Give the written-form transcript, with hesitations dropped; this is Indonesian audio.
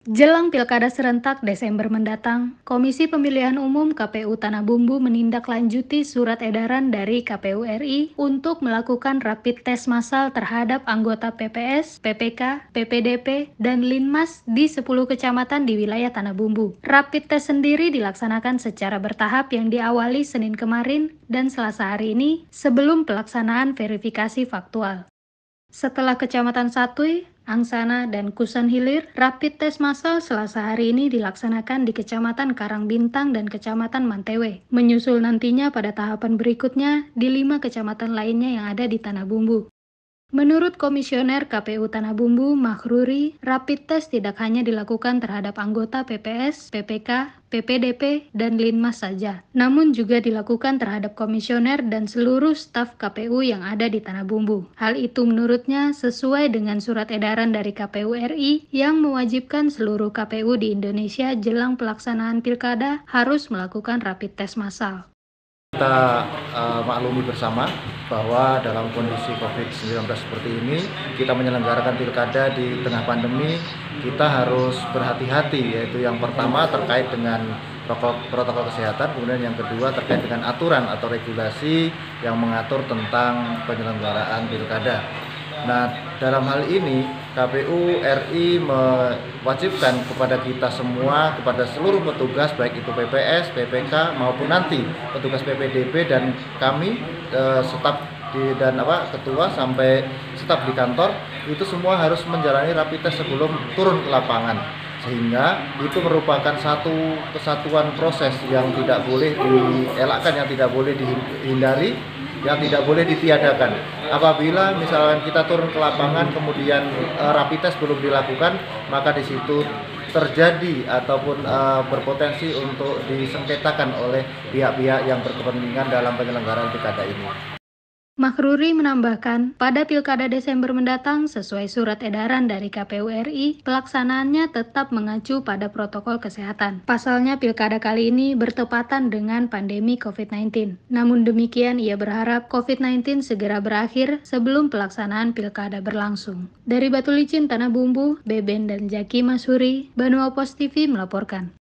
Jelang Pilkada serentak Desember mendatang, Komisi Pemilihan Umum KPU Tanah Bumbu menindaklanjuti surat edaran dari KPU RI untuk melakukan rapid test massal terhadap anggota PPS, PPK, PPDP, dan Linmas di 10 kecamatan di wilayah Tanah Bumbu. Rapid test sendiri dilaksanakan secara bertahap yang diawali Senin kemarin dan Selasa hari ini sebelum pelaksanaan verifikasi faktual. Setelah Kecamatan Satui, Angsana, dan Kusan Hilir, rapid test massal Selasa hari ini dilaksanakan di Kecamatan Karangbintang dan Kecamatan Mantewe, menyusul nantinya pada tahapan berikutnya di 5 kecamatan lainnya yang ada di Tanah Bumbu. Menurut Komisioner KPU Tanah Bumbu, Makhruri, rapid test tidak hanya dilakukan terhadap anggota PPS, PPK, PPDP, dan Linmas saja, namun juga dilakukan terhadap komisioner dan seluruh staf KPU yang ada di Tanah Bumbu. Hal itu menurutnya sesuai dengan surat edaran dari KPU RI yang mewajibkan seluruh KPU di Indonesia jelang pelaksanaan pilkada harus melakukan rapid test massal. Kita maklumi bersama bahwa dalam kondisi COVID-19 seperti ini, kita menyelenggarakan pilkada di tengah pandemi, kita harus berhati-hati, yaitu yang pertama terkait dengan protokol kesehatan, kemudian yang kedua terkait dengan aturan atau regulasi yang mengatur tentang penyelenggaraan pilkada. Nah, dalam hal ini KPU RI mewajibkan kepada kita semua, kepada seluruh petugas baik itu PPS, PPK maupun nanti petugas PPDP dan kami staf ketua sampai staf di kantor itu semua harus menjalani rapid test sebelum turun ke lapangan. Sehingga itu merupakan satu kesatuan proses yang tidak boleh dielakkan, yang tidak boleh dihindari, yang tidak boleh ditiadakan. Apabila misalkan kita turun ke lapangan kemudian rapid test belum dilakukan, maka di situ terjadi ataupun berpotensi untuk disengketakan oleh pihak-pihak yang berkepentingan dalam penyelenggaraan pilkada ini. Makhruri menambahkan, pada Pilkada Desember mendatang, sesuai surat edaran dari KPU RI, pelaksanaannya tetap mengacu pada protokol kesehatan. Pasalnya, Pilkada kali ini bertepatan dengan pandemi COVID-19. Namun demikian, ia berharap COVID-19 segera berakhir sebelum pelaksanaan Pilkada berlangsung. Dari Batu Licin, Tanah Bumbu, Beben dan Jaki Masuri, Banua Pos TV melaporkan.